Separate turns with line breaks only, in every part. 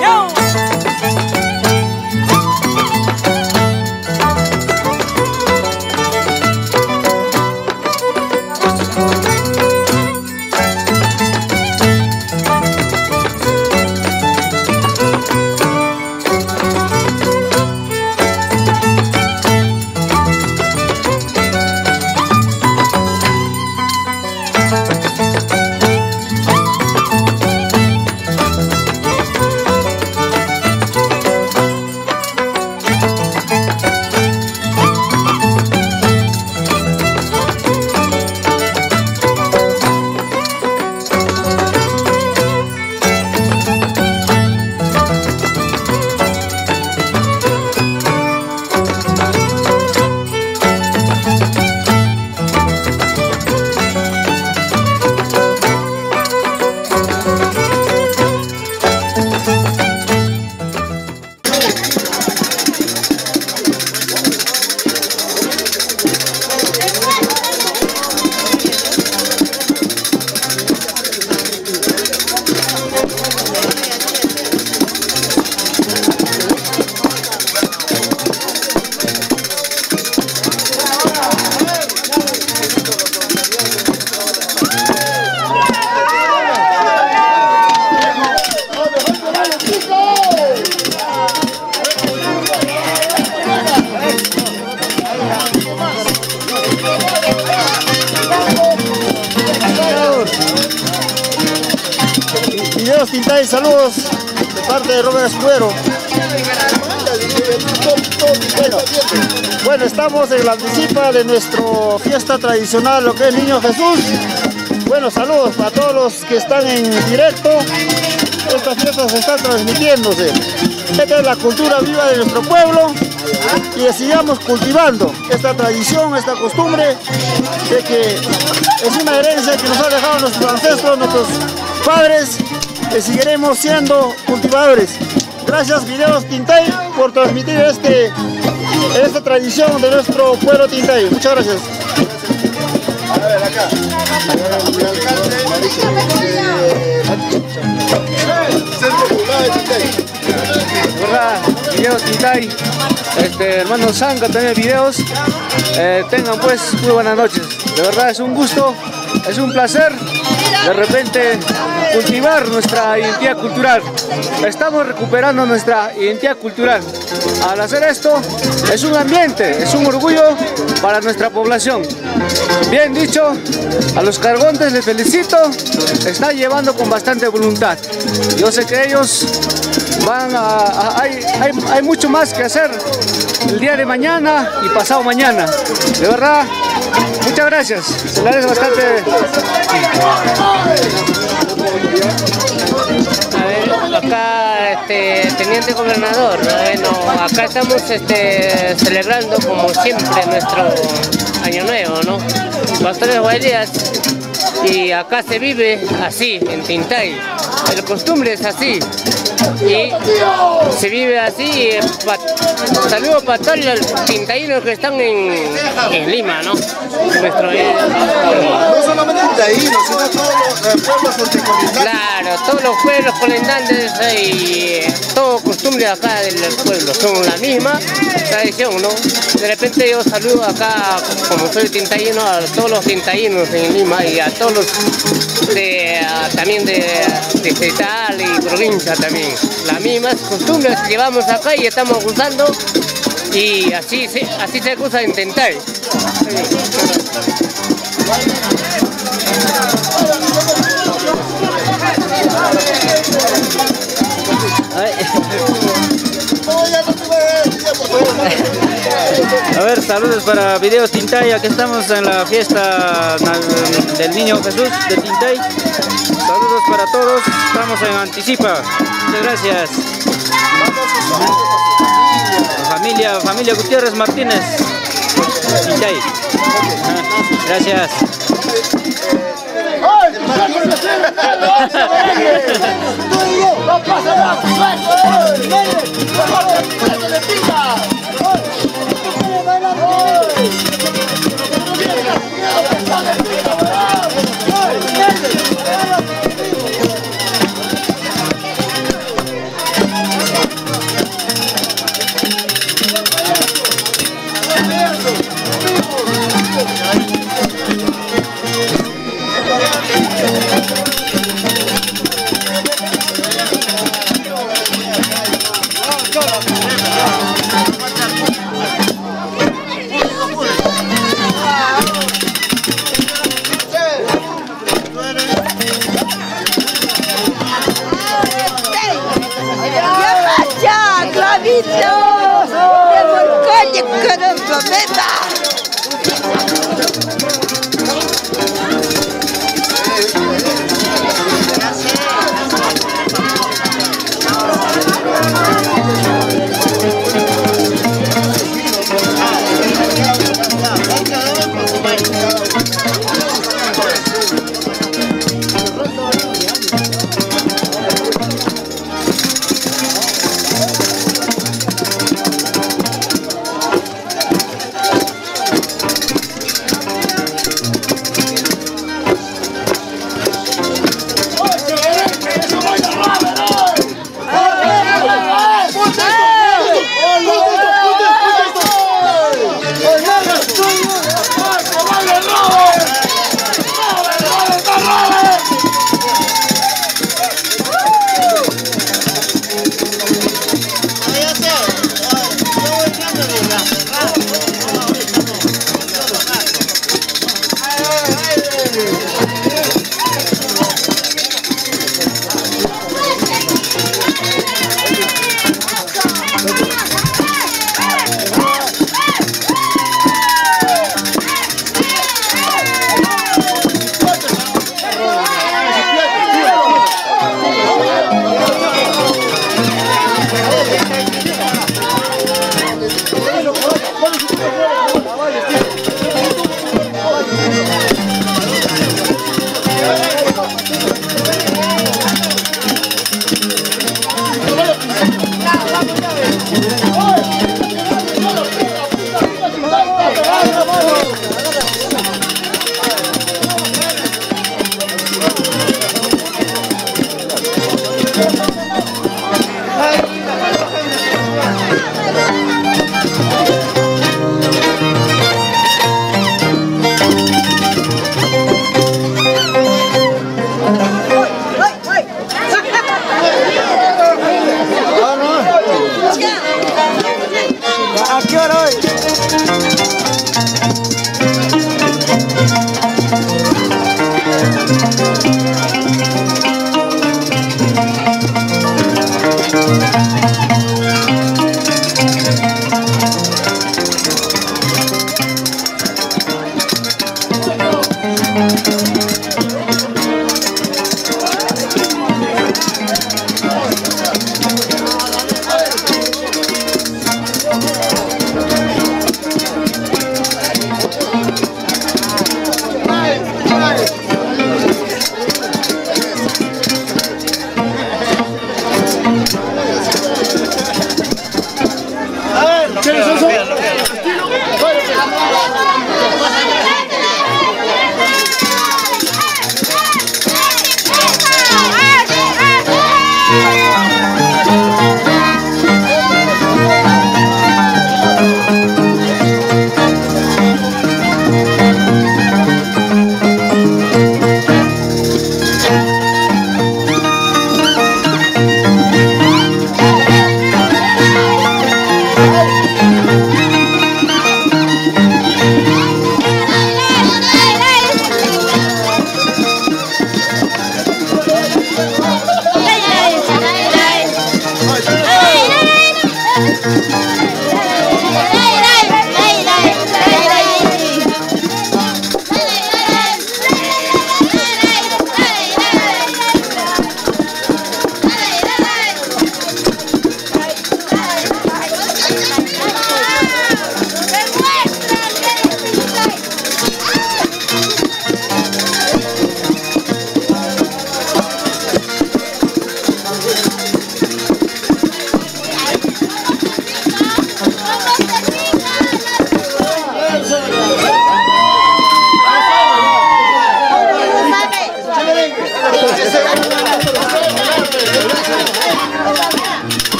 Videos Tintay, saludos de parte de Robert Escudero. Bueno, estamos en la anticipa de nuestra fiesta tradicional, lo que es Niño Jesús. Bueno, saludos para todos los que están en directo. Esta fiesta se está transmitiéndose. Esta es la cultura viva de nuestro pueblo y que sigamos cultivando esta tradición, esta costumbre, de que es una herencia que nos ha dejado nuestros ancestros, nuestros padres, que seguiremos siendo cultivadores. Gracias Videos Tintay por transmitir esta tradición de nuestro pueblo Tintay. Muchas gracias.
A ver, acá. El alcalde Centro Poblado de Tintay.
¿Verdad? Videos Tintay. Hermano Zanga también videos. Tengan pues muy buenas noches. De verdad es un gusto, es un placer de repente cultivar nuestra identidad cultural. Estamos recuperando nuestra identidad cultural. Al hacer esto es un ambiente, es un orgullo para nuestra población. Bien dicho, a los cargontes les felicito, están llevando con bastante voluntad. Yo sé que ellos hay mucho más que hacer el día de mañana y pasado mañana. De verdad, muchas gracias. Se les agradece bastante.
A ver, acá, teniente gobernador, bueno, acá estamos celebrando como siempre nuestro año nuevo, ¿no? Pastores Guaidías, y acá se vive así, en Tintay. La costumbre es así. Y se vive así. Saludos para todos los tintaínos que están en Lima, ¿no?
No solamente tintaínos, sino todos los pueblos horticolindantes.
Claro, todos los pueblos colindantes y todo costumbre acá del pueblo son la misma tradición, ¿no? De repente yo saludo acá, como soy tintaíno, a todos los tintaínos en Lima y a todos los también de distrital y provincia también. Las mismas costumbres que llevamos acá y estamos usando, y así se usa en Tintay.
A ver, saludos para Videos Tintay. Aquí estamos en la fiesta del Niño Jesús de Tintay. Saludos para todos, estamos en anticipa. Muchas gracias. Familia Gutiérrez Martínez, Tintay. Gracias.
¿A qué hora hoy?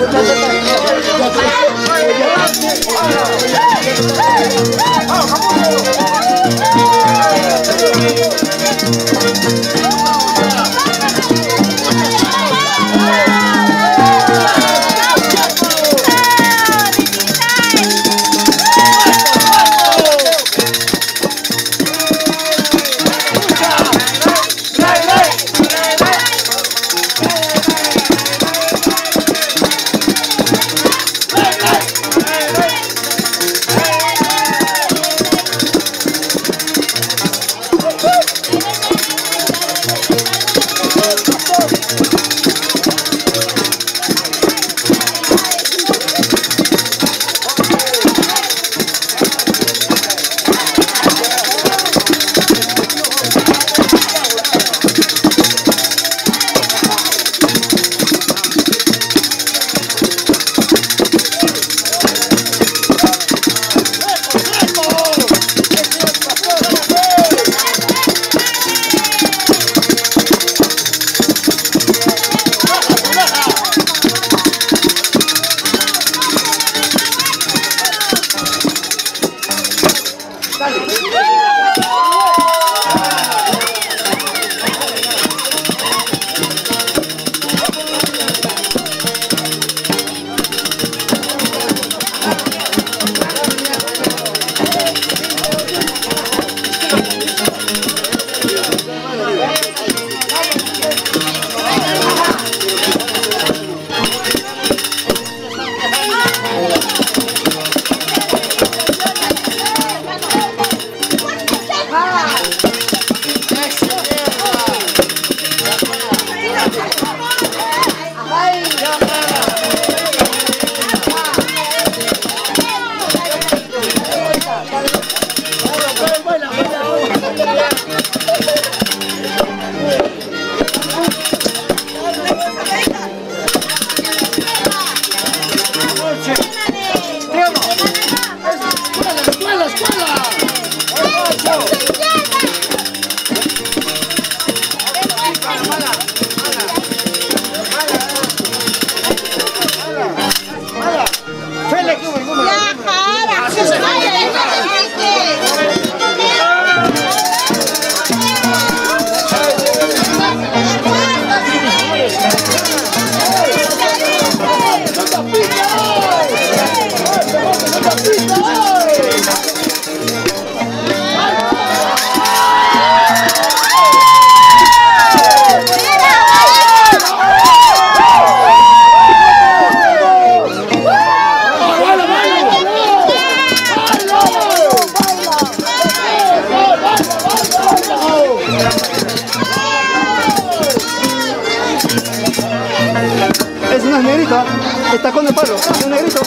Es una negrita, está con el palo, es un negrito.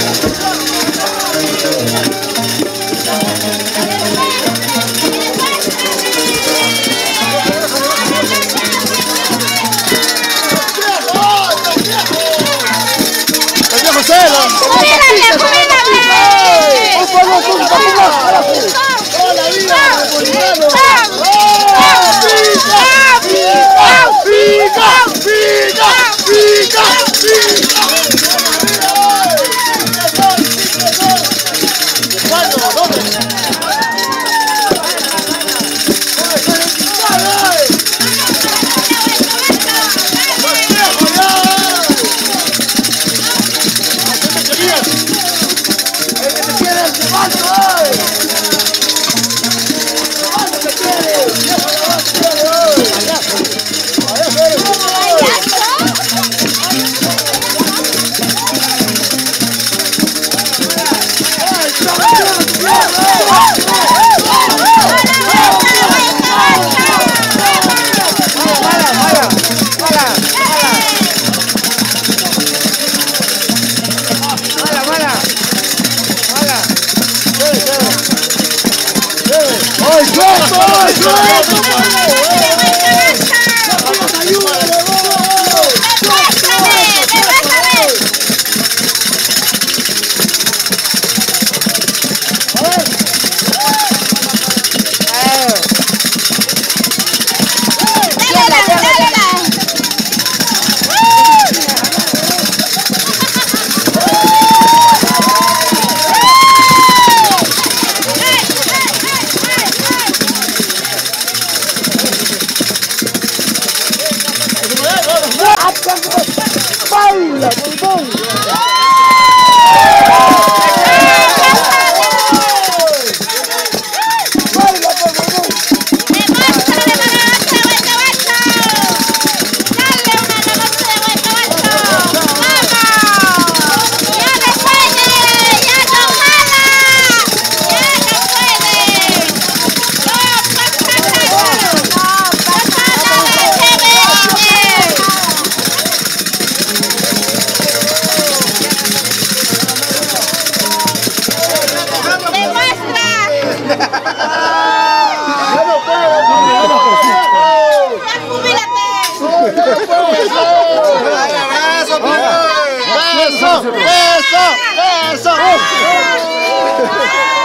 ¡Eso! ¡Eso! ¡Eso!